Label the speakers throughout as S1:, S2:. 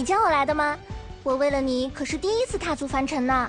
S1: 你叫我来的吗？我为了你可是第一次踏足凡尘呢。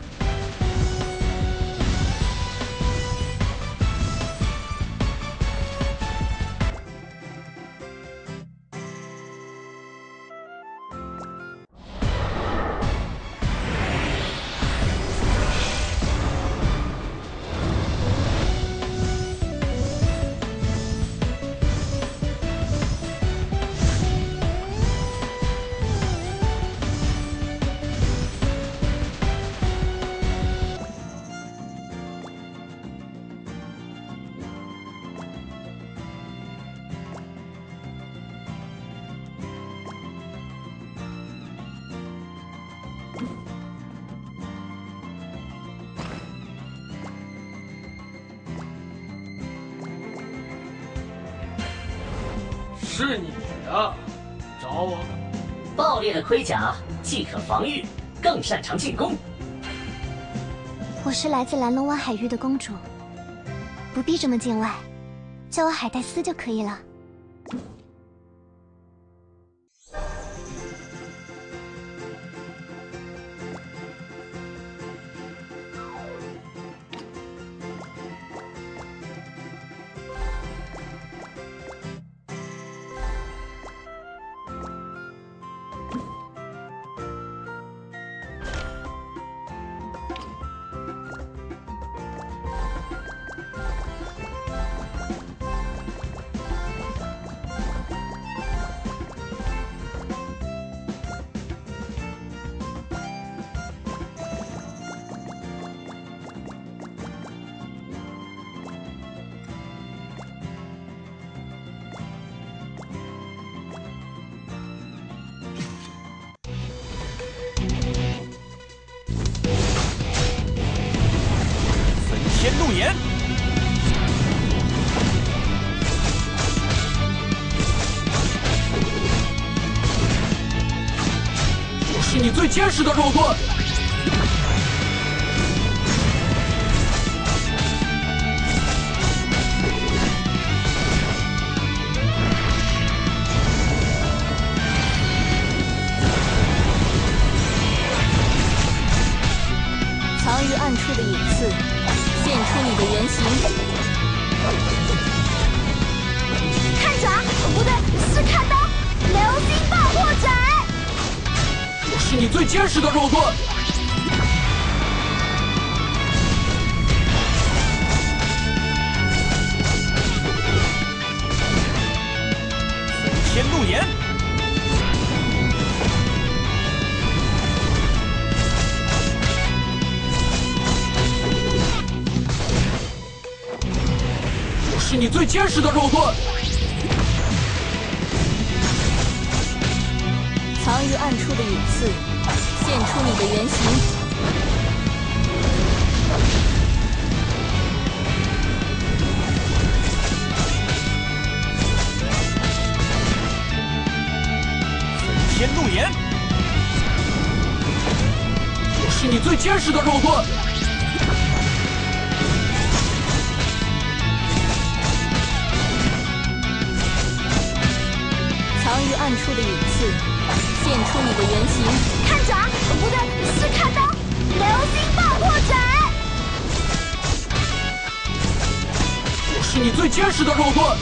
S2: 是你啊，找我。
S3: 爆裂的盔甲既可防御，更擅长进攻。
S1: 我是来自蓝龙湾海域的公主，不必这么见外，叫我海带丝就可以了。
S4: 天怒炎，
S2: 我是你最坚实的肉盾。
S1: 藏于暗处的影刺。现出你的原形，看爪，不对，是看刀，流星爆破斩。
S2: 我是你最坚实的肉盾。
S4: 天怒炎，
S2: 是你最坚实的肉盾。
S1: 藏于暗处的影刺，现出你的原形。
S4: 天怒炎，
S2: 我是你最坚实的肉盾。
S1: 藏于暗处的影刺，现出你的原形。看爪，不对，是看刀，流星爆破斩。
S2: 我是你最坚实的肉盾。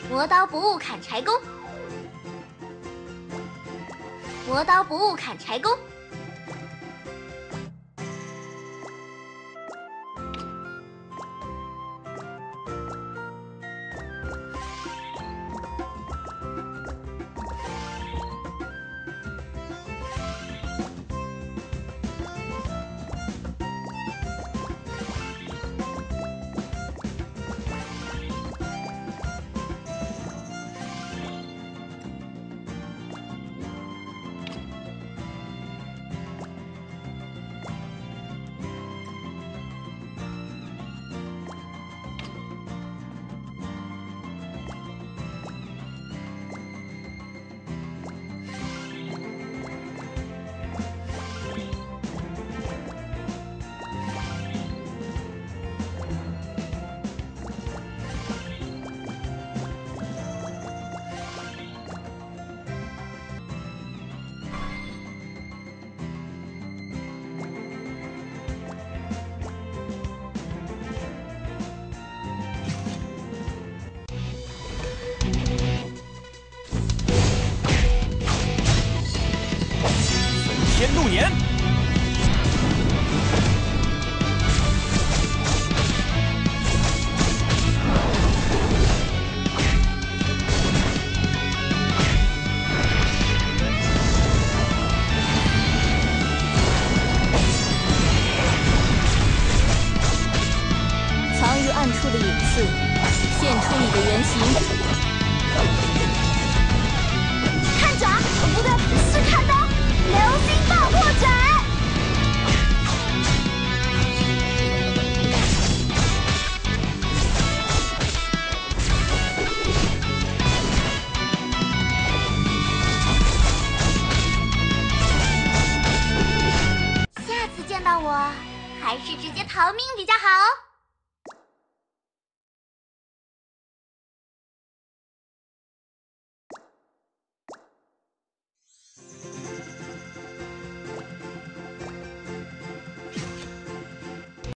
S1: 磨刀不误砍柴工，磨刀不误砍柴工。
S4: 天怒年，
S5: 藏于暗处的影刺，现出你的原形。
S1: 看爪，不对，是看刀。流星爆破斩！下次见到我，还是直接逃命比较好哦。